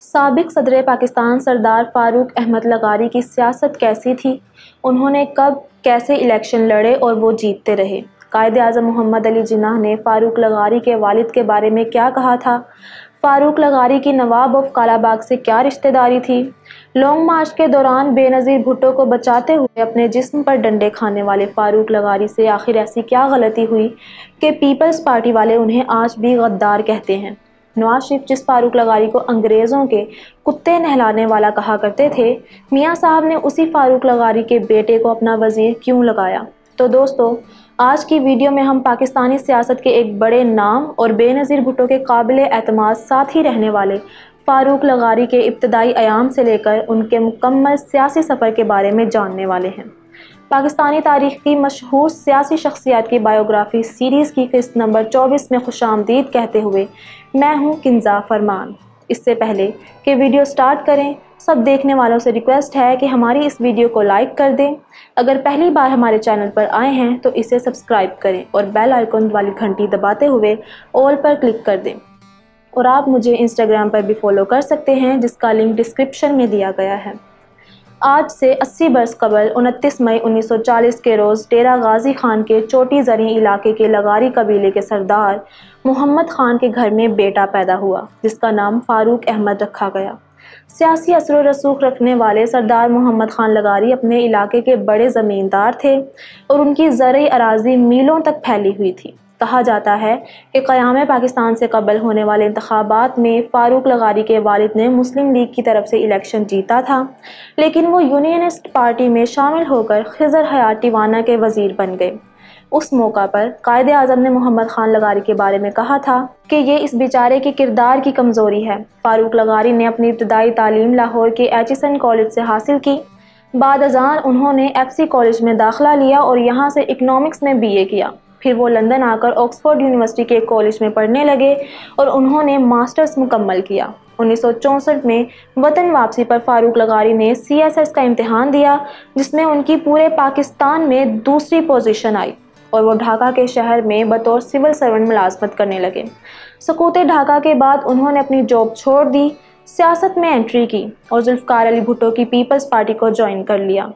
سابق صدر پاکستان سردار فاروق احمد لغاری کی سیاست کیسی تھی؟ انہوں نے کب کیسے الیکشن لڑے اور وہ جیتتے رہے؟ قائد اعظم محمد علی جناح نے فاروق لغاری کے والد کے بارے میں کیا کہا تھا؟ فاروق لغاری کی نواب آف کالا باغ سے کیا رشتہ داری تھی؟ لانگ مارچ کے دوران بے نظیر بھٹو کو بچاتے ہوئے اپنے جسم پر ڈنڈے کھانے والے فاروق لغاری سے آخر ایسی کیا غلطی ہوئی کہ پیپلز پارٹی والے انہیں آج بھی غدار کہتے ہیں؟ نواز شریف جس فاروق لغاری کو انگریزوں کے کتے نہلانے والا کہا کرتے تھے، میاں صاحب نے اسی فاروق لغاری کے بیٹے کو اپنا وزیر کیوں لگایا؟ تو دوستو، آج کی ویڈیو میں ہم پاکستانی سیاست کے ایک بڑے نام اور بے نظیر بھٹو کے قابل اعتماد ساتھی رہنے والے فاروق لغاری کے ابتدائی ایام سے لے کر ان کے مکمل سیاسی سفر کے بارے میں جاننے والے ہیں۔ پاکستانی تاریخ کی مشہور سیاسی شخصیات کی بائیوگرافی سیریز کی قسط نمبر 24 میں خوش آمدید کہتے ہوئے میں ہوں کنزا فرمان۔ اس سے پہلے کہ ویڈیو سٹارٹ کریں، سب دیکھنے والوں سے ریکویسٹ ہے کہ ہماری اس ویڈیو کو لائک کر دیں۔ اگر پہلی بار ہمارے چینل پر آئے ہیں تو اسے سبسکرائب کریں اور بیل آئیکن والی گھنٹی دباتے ہوئے آل پر کلک کر دیں۔ اور آپ مجھے انسٹاگرام پر بھی فالو کر سکتے ہیں، جس کا لنک ڈسکرپشن میں دیا گیا ہے۔ آج سے 80 برس قبل 29 مئی 1940 کے روز ڈیرہ غازی خان کے چوٹی زرعی علاقے کے لغاری قبیلے کے سردار محمد خان کے گھر میں بیٹا پیدا ہوا، جس کا نام فاروق احمد رکھا گیا۔ سیاسی اثر و رسوخ رکھنے والے سردار محمد خان لغاری اپنے علاقے کے بڑے زمیندار تھے اور ان کی زرعی اراضی میلوں تک پھیلی ہوئی تھی۔ کہا جاتا ہے کہ قیام پاکستان سے قبل ہونے والے انتخابات میں فاروق لغاری کے والد نے مسلم لیگ کی طرف سے الیکشن جیتا تھا، لیکن وہ یونینسٹ پارٹی میں شامل ہو کر خضر حیات ٹیوانہ کے وزیر بن گئے۔ اس موقع پر قائد اعظم نے محمد خان لغاری کے بارے میں کہا تھا کہ یہ اس بیچارے کے کردار کی کمزوری ہے۔ فاروق لغاری نے اپنی ابتدائی تعلیم لاہور کے ایچسن کالج سے حاصل کی۔ بعد ازاں انہوں نے FC کالج میں داخلہ لیا اور یہاں سے اکنامکس میں BA کیا۔ پھر وہ لندن آ کر آکسفورڈ یونیورسٹی کے ایک کالج میں پڑھنے لگے اور انہوں نے ماسٹرز مکمل کیا۔ 1964 میں وطن واپسی پر فاروق لغاری نے CSS کا امتحان دیا، جس میں ان کی پورے پاکستان میں دوسری پوزیشن آئی اور وہ ڈھاکہ کے شہر میں بطور سول سرونٹ ملازمت کرنے لگے۔ سقوط ڈھاکہ کے بعد انہوں نے اپنی جاب چھوڑ دی، سیاست میں انٹری کی اور ذوالفقار علی بھٹو کی پیپلز پارٹی کو جوائن کر لیا۔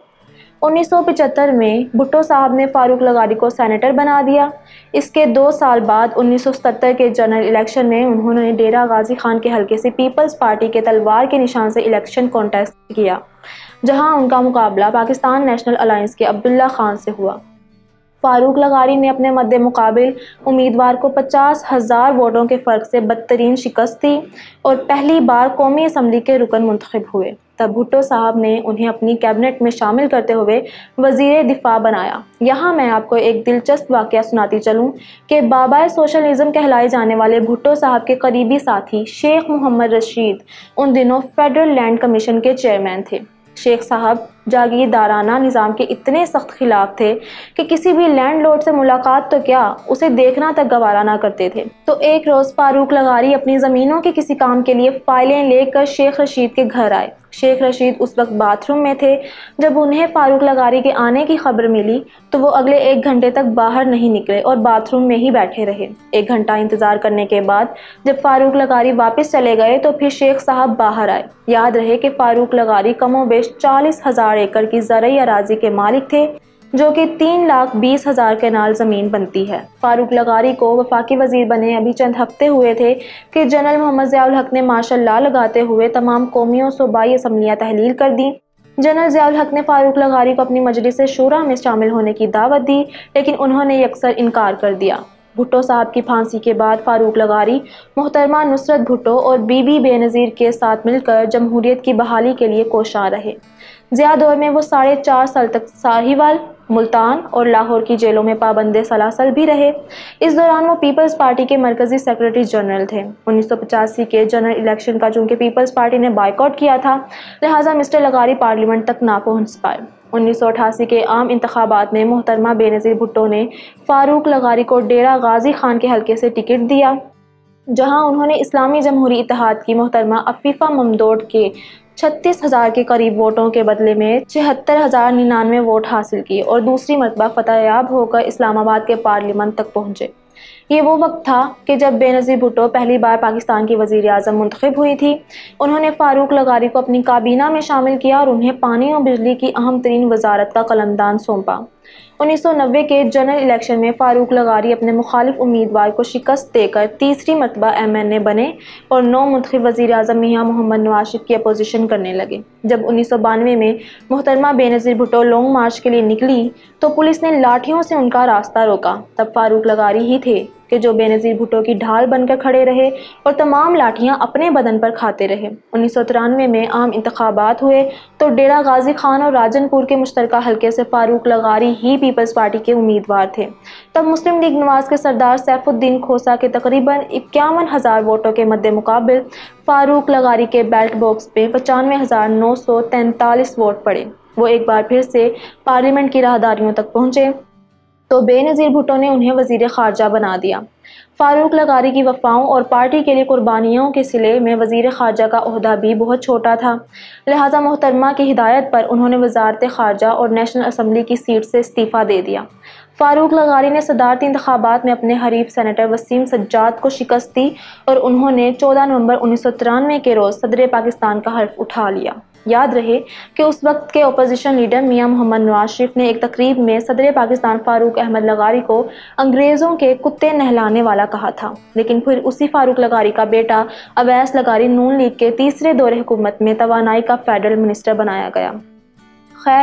1975 میں بھٹو صاحب نے فاروق لغاری کو سینیٹر بنا دیا۔ اس کے 2 سال بعد 1977 کے جنرل الیکشن میں انہوں نے ڈیرہ غازی خان کے حلقے سے پیپلز پارٹی کے تلوار کے نشان سے الیکشن کانٹیسٹ کیا، جہاں ان کا مقابلہ پاکستان نیشنل الائنس کے عبداللہ خان سے ہوا۔ فاروق لغاری نے اپنے مد مقابل امیدوار کو 50,000 ووٹوں کے فرق سے بدترین شکست دی اور پہلی بار قومی اسمبلی کے رکن منتخب ہوئے۔ تب بھٹو صاحب نے انہیں اپنی کیبنٹ میں شامل کرتے ہوئے وزیر دفاع بنایا۔ یہاں میں آپ کو ایک دلچسپ واقعہ سناتی چلوں کہ بابائے سوشلزم کہلائے جانے والے بھٹو صاحب کے قریبی ساتھی شیخ محمد رشید ان دنوں فیڈرل لینڈ کمیشن کے چیئرمین تھے۔ شیخ صاحب جاگیردارانہ نظام کے اتنے سخت خلاف تھے کہ کسی بھی لینڈ لارڈ سے ملاقات تو کیا، اسے دیکھنا تک گوارا نہ کرتے تھے۔ تو ایک روز فاروق لغاری اپنی زمینوں کے کسی کام کے لیے فائلیں لے کر شیخ رشید کے گھر آئے۔ شیخ رشید اس وقت باتھ روم میں تھے۔ جب انہیں فاروق لغاری کے آنے کی خبر ملی تو وہ اگلے 1 گھنٹے تک باہر نہیں نکلے اور باتھ روم میں ہی بیٹھے رہے۔ 1 گھنٹہ انتظار کرنے کے بعد جب فاروق لغاری واپس چلے گئے تو پھر شیخ صاحب باہر آئے۔ یاد رہے کہ فاروق لغاری کم و بیش 40,000 ایکڑ کی زرعی اراضی کے مالک تھے، جو کہ 3,20,000 کنال زمین بنتی ہے۔ فاروق لغاری کو وفاقی وزیر بنے ابھی چند ہفتے ہوئے تھے کہ جنرل محمد ضیاء الحق نے ماشاء اللہ لگاتے ہوئے تمام قومی اور صوبائی اسمبلیاں تحلیل کر دیں۔ جنرل ضیاء الحق نے فاروق لغاری کو اپنی مجلس شورا میں شامل ہونے کی دعوت دی، لیکن انہوں نے یکسر انکار کر دیا۔ بھٹو صاحب کی پھانسی کے بعد فاروق لغاری محترمہ نصرت بھٹو اور بی بی بے نظیر کے ساتھ مل کر جمہوریت کی بحالی کے لیے کوشاں رہے۔ ضیاء دور میں وہ 4.5 سال تک ساہیوال، ملتان اور لاہور کی جیلوں میں پابند سلاسل بھی رہے۔ اس دوران وہ پیپلز پارٹی کے مرکزی سیکرٹری جنرل تھے۔ 1985 کے جنرل الیکشن کا چونکہ پیپلز پارٹی نے بائیکاٹ کیا تھا، لہٰذا مسٹر لغاری پارلیمنٹ تک نہ پہنچ پائے۔ 1988 کے عام انتخابات میں محترمہ بے نظیر بھٹو نے فاروق لغاری کو ڈیرہ غازی خان کے حلقے سے ٹکٹ دیا، جہاں انہوں نے اسلامی جمہوری اتحاد کی محترمہ عفیفہ ممدوٹ کے 36,000 کے قریب ووٹوں کے بدلے میں 76,099 ووٹ حاصل کیے اور دوسری مرتبہ فتح یاب ہو کر اسلام آباد کے پارلیمنٹ تک پہنچے۔ یہ وہ وقت تھا کہ جب بے نظیر بھٹو پہلی بار پاکستان کی وزیر اعظم منتخب ہوئی تھی۔ انہوں نے فاروق لغاری کو اپنی کابینہ میں شامل کیا اور انہیں پانی اور بجلی کی اہم ترین وزارت کا قلمدان سونپا۔ 1990 کے جنرل الیکشن میں فاروق لغاری اپنے مخالف امیدوار کو شکست دے کر تیسری مرتبہ ایم این اے بنے اور نو منتخب وزیر اعظم میاں محمد نواز شریف کی اپوزیشن کرنے لگے۔ جب 1992 میں محترمہ بے نظیر بھٹو لانگ مارچ کے لیے نکلی تو پولیس نے لاٹھیوں سے ان کا راستہ روکا۔ تب فاروق لغاری ہی تھے کہ جو بے نظیر بھٹو کی ڈھال بن کر کھڑے رہے اور تمام لاٹھیاں اپنے بدن پر کھاتے رہے۔ 1993 میں عام انتخابات ہوئے تو ڈیرہ غازی خان اور راجن پور کے مشترکہ حلقے سے فاروق لغاری ہی پیپلز پارٹی کے امیدوار تھے۔ تب مسلم لیگ نواز کے سردار سیف الدین کھوسہ کے تقریباً 51,000 ووٹوں کے مد مقابل فاروق لغاری کے بیلٹ باکس پہ 95,943 ووٹ پڑے۔ وہ ایک بار پھر سے پارلیمنٹ کی راہداریوں تک پہنچے تو بے نظیر بھٹو نے انہیں وزیر خارجہ بنا دیا۔ فاروق لغاری کی وفاؤں اور پارٹی کے لیے قربانیوں کے صلے میں وزیر خارجہ کا عہدہ بھی بہت چھوٹا تھا، لہٰذا محترمہ کی ہدایت پر انہوں نے وزارت خارجہ اور نیشنل اسمبلی کی سیٹ سے استعفیٰ دے دیا۔ فاروق لغاری نے صدارتی انتخابات میں اپنے حریف سینیٹر وسیم سجاد کو شکست دی اور انہوں نے 14 نومبر 1993 کے روز صدر پاکستان کا حلف اٹھا لیا۔ یاد رہے کہ اس وقت کے اپوزیشن لیڈر میاں محمد نواز شریف نے ایک تقریب میں صدر پاکستان فاروق احمد لغاری کو انگریزوں کے کتے نہلانے والا کہا تھا، لیکن پھر اسی فاروق لغاری کا بیٹا اویس لغاری نون لیگ کے تیسرے دور حکومت میں توانائی کا فیڈرل منسٹر بنایا گیا۔ خیر،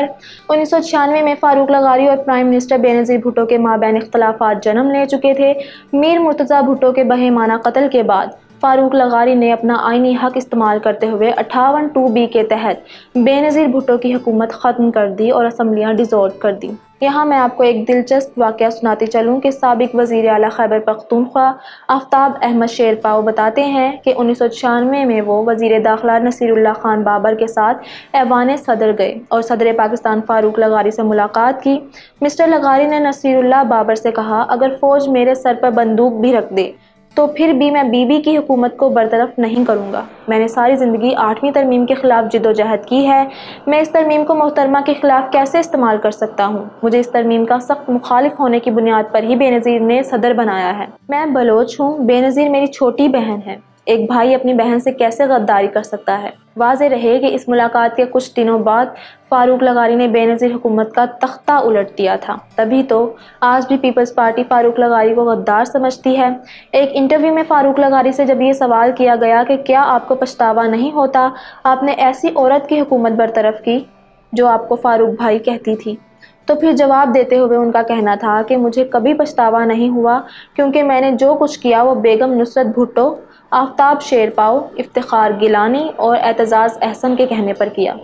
1996 میں فاروق لغاری اور پرائم منسٹر بے نظیر بھٹو کے مابین اختلافات جنم لے چکے تھے۔ میر مرتضیٰ بھٹو کے بہیمانہ قتل کے بعد فاروق لغاری نے اپنا آئینی حق استعمال کرتے ہوئے 58(2)(b) کے تحت بے نظیر بھٹو کی حکومت ختم کر دی اور اسمبلیاں ڈیزولو کر دی۔ یہاں میں آپ کو ایک دلچسپ واقعہ سناتی چلوں کہ سابق وزیر اعلیٰ خیبر پختونخوا آفتاب احمد شیرپا بتاتے ہیں کہ 1996 میں وہ وزیر داخلہ نصیر اللہ خان بابر کے ساتھ ایوان صدر گئے اور صدر پاکستان فاروق لغاری سے ملاقات کی۔ مسٹر لغاری نے نصیر اللہ بابر سے کہا، اگر فوج میرے سر پر بندوق بھی رکھ دے تو پھر بھی میں بی بی کی حکومت کو برطرف نہیں کروں گا۔ میں نے ساری زندگی 8ویں ترمیم کے خلاف جد و جہد کی ہے، میں اس ترمیم کو محترمہ کے خلاف کیسے استعمال کر سکتا ہوں؟ مجھے اس ترمیم کا سخت مخالف ہونے کی بنیاد پر ہی بے نظیر نے صدر بنایا ہے۔ میں بلوچ ہوں، بے نظیر میری چھوٹی بہن ہے، ایک بھائی اپنی بہن سے کیسے غداری کر سکتا ہے؟ واضح رہے کہ اس ملاقات کے کچھ دنوں بعد فاروق لغاری نے بے نظیر حکومت کا تختہ الٹ دیا تھا۔ تبھی تو آج بھی پیپلز پارٹی فاروق لغاری کو غدار سمجھتی ہے۔ ایک انٹرویو میں فاروق لغاری سے جب یہ سوال کیا گیا کہ کیا آپ کو پچھتاوا نہیں ہوتا آپ نے ایسی عورت کی حکومت برطرف کی جو آپ کو فاروق بھائی کہتی تھی، تو پھر جواب دیتے ہوئے ان کا کہنا تھا کہ مجھے کبھی پچھتاوا نہیں ہوا کیونکہ میں نے جو کچھ کیا وہ بیگم نصرت بھٹو، آفتاب شیرپاؤ، افتخار گیلانی اور اعتزاز احسن کے کہنے پر کیا۔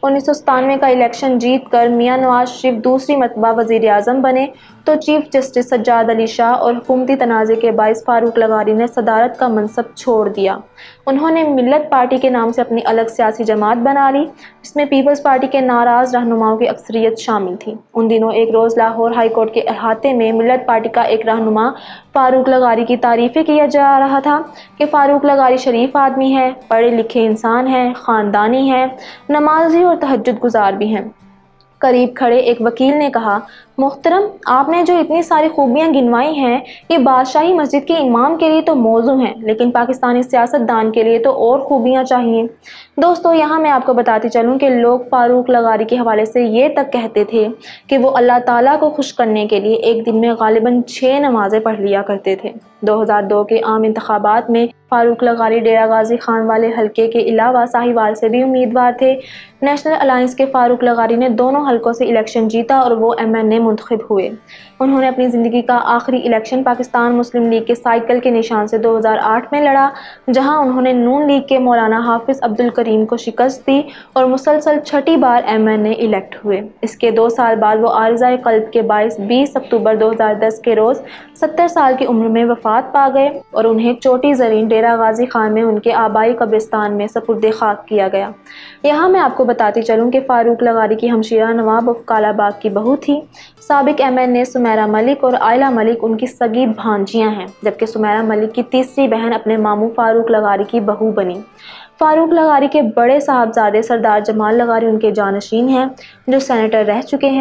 1997 کا الیکشن جیت کر میاں نواز شریف دوسری مرتبہ وزیر اعظم بنے تو چیف جسٹس سجاد علی شاہ اور حکومتی تنازع کے باعث فاروق لغاری نے صدارت کا منصب چھوڑ دیا۔ انہوں نے ملت پارٹی کے نام سے اپنی الگ سیاسی جماعت بنا لی جس میں پیپلز پارٹی کے ناراض رہنماؤں کی اکثریت شامل تھی۔ ان دنوں ایک روز لاہور ہائی کورٹ کے احاطے میں ملت پارٹی کا ایک رہنما فاروق لغاری کی تعریفیں کیا جا رہا تھا کہ فاروق لغاری شریف آدمی ہے، پڑھے لکھے انسان ہیں، خاندانی ہیں، نمازی اور تہجد گزار بھی ہیں۔ قریب کھڑے ایک وکیل نے کہا، محترم، آپ نے جو اتنی ساری خوبیاں گنوائی ہیں یہ بادشاہی مسجد کے امام کے لیے تو موزوں ہیں، لیکن پاکستانی سیاست دان کے لیے تو اور خوبیاں چاہیے۔ دوستو، یہاں میں آپ کو بتاتی چلوں کہ لوگ فاروق لغاری کے حوالے سے یہ تک کہتے تھے کہ وہ اللہ تعالیٰ کو خوش کرنے کے لیے ایک دن میں غالباً 6 نمازیں پڑھ لیا کرتے تھے۔ 2002 کے عام انتخابات میں فاروق لغاری ڈیرہ غازی خان والے حلقے کے علاوہ ساہیوال سے بھی امیدوار تھے۔ نیشنل الائنس کے فاروق لغاری نے دونوں حلقوں سے الیکشن جیتا اور وہ ایم این اے منتخب ہوئے۔ انہوں نے اپنی زندگی کا آخری الیکشن پاکستان مسلم لیگ کے سائیکل کے نشان سے 2008 میں لڑا، جہاں انہوں نے نون لیگ کے مولانا حافظ عبدالکریم کو شکست دی اور مسلسل 6ٹھی بار ایم این اے الیکٹ ہوئے۔ اس کے 2 سال بعد وہ عارضہ قلب کے باعث 20 اکتوبر 2010 کے روز 70 سال کی عمر میں وفات پا گئے اور انہیں چوٹی زرین ڈیرہ غازی خان میں ان کے آبائی قبرستان میں سپرد خاک کیا گیا۔ یہاں میں آپ کو بتاتی چلوں کہ فاروق لغاری کی ہمشیرہ نواب آف کالا باغ کی بہو تھی۔ سابق M N A Sameera Malik اور عائلہ ملک ان کی سگی بھانجیاں ہیں، جبکہ سمیرہ ملک کی تیسری بہن اپنے ماموں فاروق لغاری کی بہو بنی۔ فاروق لغاری کے بڑے صاحبزادے سردار جمال لغاری ان کے جانشین ہیں جو سینیٹر رہ چکے ہیں۔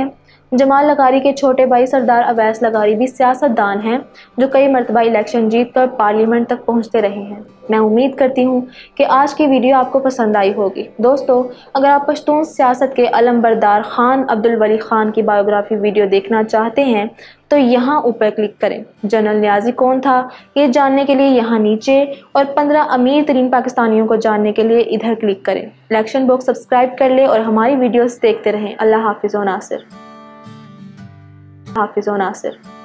जमाल लगारी के छोटे भाई सरदार अवैस लगारी भी सियासतदान हैं जो कई मरतबा इलेक्शन जीत कर पार्लियामेंट तक पहुंचते रहे हैं। मैं उम्मीद करती हूं कि आज की वीडियो आपको पसंद आई होगी। दोस्तों, अगर आप पश्तून सियासत के अलमबरदार खान अब्दुल वली खान की बायोग्राफी वीडियो देखना चाहते हैं तो यहाँ ऊपर क्लिक करें। जनरल नियाज़ी कौन था ये जानने के लिए यहाँ नीचे, और 15 अमीर तरीन पाकिस्तानियों को जानने के लिए इधर क्लिक करें। इलेक्शन बॉक्स सब्सक्राइब कर ले और हमारी वीडियोस देखते रहें। अल्लाह हाफिज़ व नासिर।